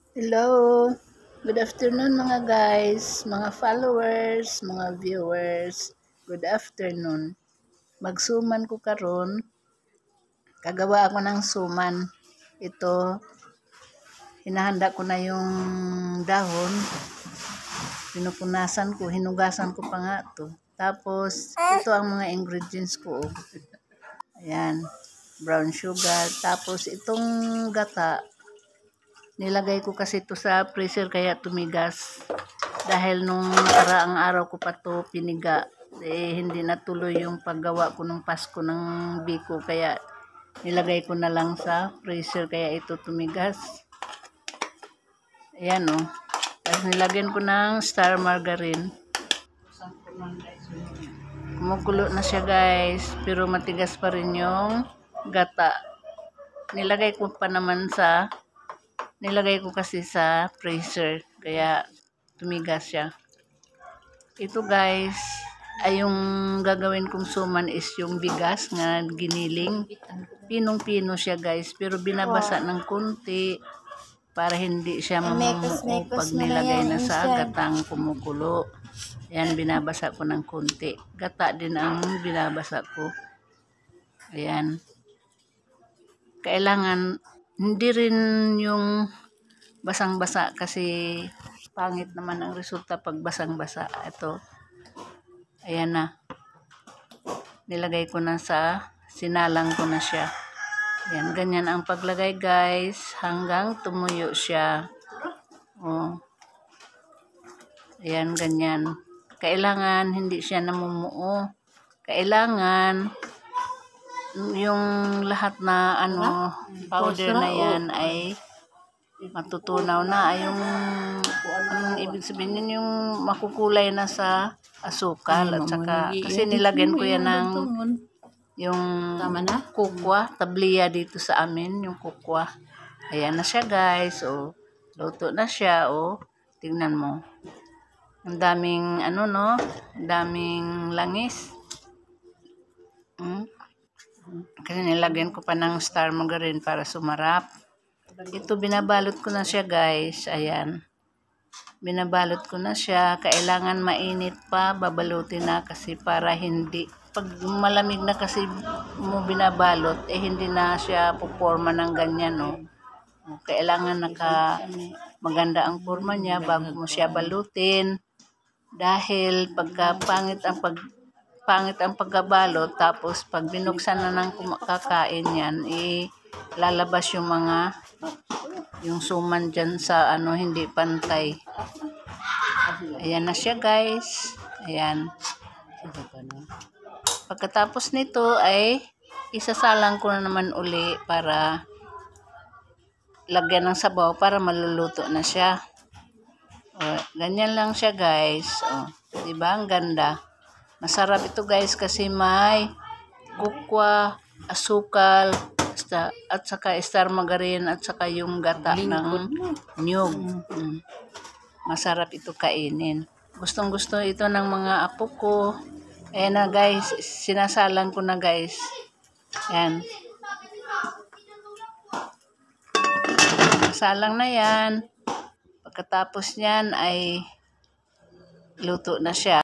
Hello! Good afternoon mga guys, mga followers, mga viewers. Good afternoon. Magsuman ko karon. Kagawa ako ng suman. Ito, hinahanda ko na yung dahon. Pinupunasan ko, hinugasan ko pa nga to. Tapos, ito ang mga ingredients ko. Ayan, brown sugar. Tapos, itong gata, nilagay ko kasi ito sa freezer kaya tumigas. Dahil nung nakaraang araw ko pa ito piniga, hindi natuloy yung paggawa ko ng Pasko ng biko. Kaya nilagay ko na lang sa freezer kaya ito tumigas. Ayan o. Tapos nilagyan ko ng star margarine. Kumukulo na siya guys. Pero matigas pa rin yung gata. Nilagay ko kasi sa freezer kaya tumigas siya. Ito guys ay yung gagawin kong suman is yung bigas nga giniling. Pinong-pino siya guys pero binabasa ng konti para hindi siya mamumuo pag nilagay na sa gatang kumukulo. Ayan, binabasa ko ng konti. Gata din ang binabasa ko. Ayan. Kailangan hindi rin yung basang-basa kasi pangit naman ang resulta pag basang-basa. Ito. Ayan na. Nilagay ko na sinalang ko na siya. Ayan, ganyan ang paglagay guys hanggang tumuyo siya. Oh. Ayan, ganyan. Kailangan hindi siya namumuo. Kailangan yung lahat na powder na yan ay matutunaw na. Anong ibig sabihin yun, yung makukulay na sa asukal at saka kasi nilagyan ko yan ng yung kukwa, tabliya dito sa amin, yung kukwa. Ayan na siya guys. O, luto na siya. O, tingnan mo. Ang daming no, daming langis. Kasi nilagyan ko pa ng star margarine para sumarap. Ito binabalot ko na siya guys. Ayan. Binabalot ko na siya. Kailangan mainit pa. Babalutin na kasi para hindi. Pag malamig na kasi mo binabalot, hindi na siya puporma ng ganyan. No? Kailangan maganda ang forma niya bago mo siya balutin. Dahil pagka pangit ang pagkabalot, tapos pag binuksan na ng kakain yan, lalabas yung suman dyan sa hindi pantay. Ayan na siya guys. Ayan. Pagkatapos nito ay isasalang ko na naman uli para lagyan ng sabaw para maluluto na siya. O, ganyan lang siya guys. O, diba? Ang ganda. Masarap ito guys kasi may kukwa, asukal, at saka star margarine at saka yung gata ng nyug. Masarap ito kainin. Gustong gusto ito ng mga apo ko. Ayan na guys, sinasalang ko na guys. Ayan. Salang na yan. Pagkatapos niyan ay luto na siya.